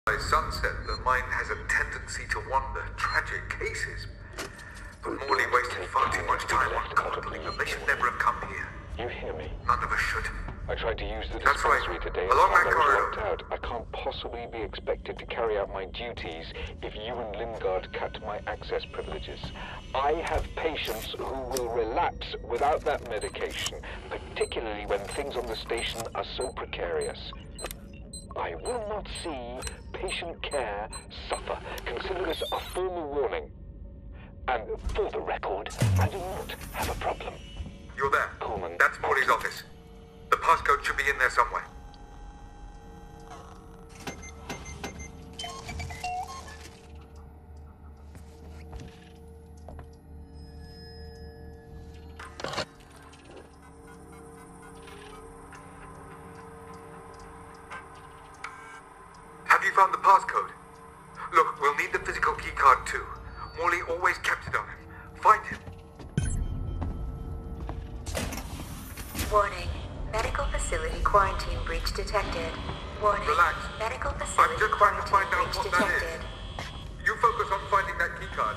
By sunset, the mind has a tendency to wander. Tragic cases. But Morley wasted far too much time on coddling them. They should never have come here. You hear me? None of us should. I tried to use the That's right. dispensary today and Along found that I was corridor. locked out. I can't possibly be expected to carry out my duties if you and Lingard cut my access privileges. I have patients who will relapse without that medication, particularly when things on the station are so precarious. I will not see patient care suffer. Consider this a formal warning. And for the record, I do not have a problem. You're there. Pullman. That's Morley's office. The passcode should be in there somewhere. Have you found the passcode? Look, we'll need the physical keycard too. Morley always kept it on him. Find him. Warning. Medical facility quarantine breach detected. Warning. Relax. Medical I'm facility just trying to find quarantine out breach what that detected. is. You focus on finding that keycard.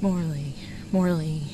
Morley. Morley.